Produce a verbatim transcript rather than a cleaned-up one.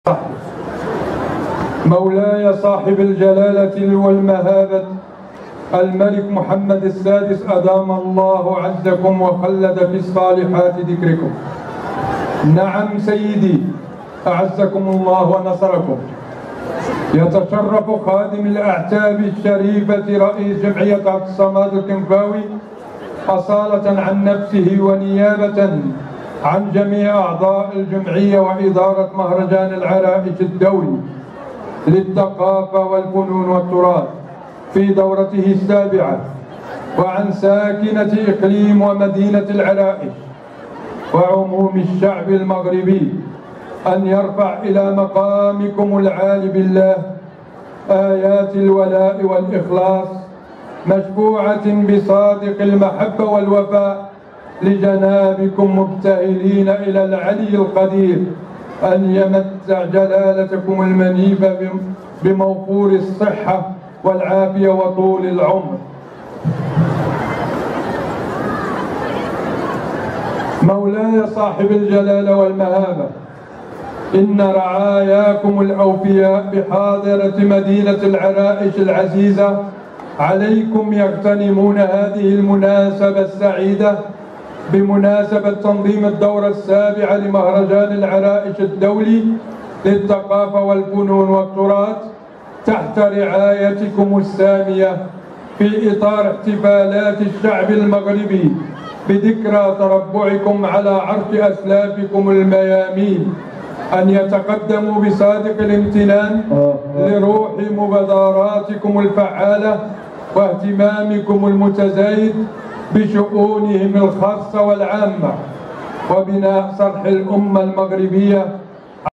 مولاي صاحب الجلالة والمهابة الملك محمد السادس أدام الله عزكم وخلد في الصالحات ذكركم. نعم سيدي، أعزكم الله ونصركم. يتشرف خادم الأعتاب الشريفة رئيس جمعية عبد الصمد الكنفاوي أصالة عن نفسه ونيابة عن جميع أعضاء الجمعية وإدارة مهرجان العرائش الدولي للثقافة والفنون والتراث في دورته السابعة، وعن ساكنة إقليم ومدينة العرائش وعموم الشعب المغربي أن يرفع إلى مقامكم العالي بالله آيات الولاء والإخلاص مشفوعة بصادق المحبة والوفاء لجنابكم، مبتهلين إلى العلي القدير أن يمتع جلالتكم المنيفة بموفور الصحة والعافية وطول العمر. مولاي صاحب الجلالة والمهابة، إن رعاياكم الأوفياء بحاضرة مدينة العرائش العزيزة عليكم يغتنمون هذه المناسبة السعيدة بمناسبة تنظيم الدورة السابعة لمهرجان العرائش الدولي للثقافة والفنون والتراث تحت رعايتكم السامية في إطار احتفالات الشعب المغربي بذكرى تربعكم على عرش أسلافكم الميامين، أن يتقدموا بصادق الامتنان لروح مبادراتكم الفعالة واهتمامكم المتزايد بشؤونهم الخاصة والعامة وبناء صرح الأمة المغربية